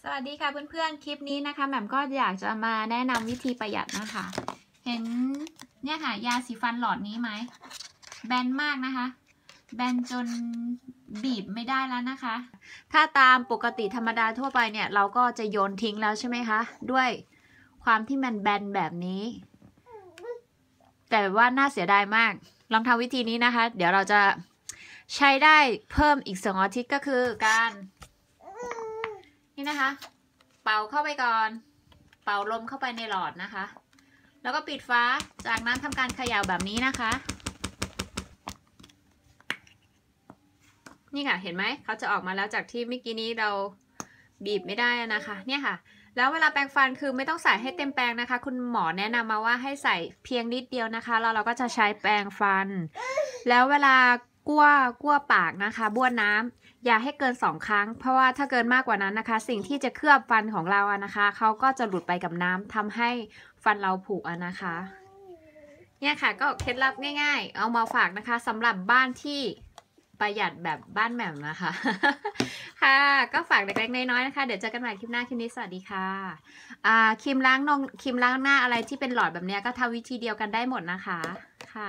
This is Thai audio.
สวัสดีค่ะเพื่อนๆคลิปนี้นะคะแหม่มก็อยากจะมาแนะนำวิธีประหยัดนะคะเห็นเนี่ยค่ะยาสีฟันหลอดนี้ไหมแบนมากนะคะแบนจนบีบไม่ได้แล้วนะคะถ้าตามปกติธรรมดาทั่วไปเนี่ยเราก็จะโยนทิ้งแล้วใช่ไหมคะด้วยความที่มันแบนแบบนี้แต่ว่าน่าเสียดายมากลองทำวิธีนี้นะคะเดี๋ยวเราจะใช้ได้เพิ่มอีก2 อาทิตย์ก็คือการนี่นะคะเป่าเข้าไปก่อนเป่าลมเข้าไปในหลอดนะคะแล้วก็ปิดฝาจากนั้นทำการเขย่าแบบนี้นะคะนี่ค่ะเห็นไหมเขาจะออกมาแล้วจากที่เมื่อกี้นี้เราบีบไม่ได้นะคะเนี่ยค่ะแล้วเวลาแปรงฟันคือไม่ต้องใส่ให้เต็มแปรงนะคะคุณหมอแนะนำมาว่าให้ใส่เพียงนิดเดียวนะคะแล้วเราก็จะใช้แปรงฟันแล้วเวลากลั้วปากนะคะบ้วนน้ำอย่าให้เกิน2 ครั้งเพราะว่าถ้าเกินมากกว่านั้นนะคะสิ่งที่จะเคลือบฟันของเราอะนะคะเขาก็จะหลุดไปกับน้ำทำให้ฟันเราผุอะนะคะเนี่ยค่ะก็เคล็ดลับง่ายๆเอามาฝากนะคะสำหรับบ้านที่ประหยัดแบบบ้านแหม่มนะคะ ค่ะก็ฝากเล็กๆน้อยๆนะคะเดี๋ยวเจอกันใหม่คลิปหน้าคลิปนี้สวัสดีค่ะครีมล้างนมครีมล้างหน้าอะไรที่เป็นหลอดแบบนี้ก็ทำวิธีเดียวกันได้หมดนะคะค่ะ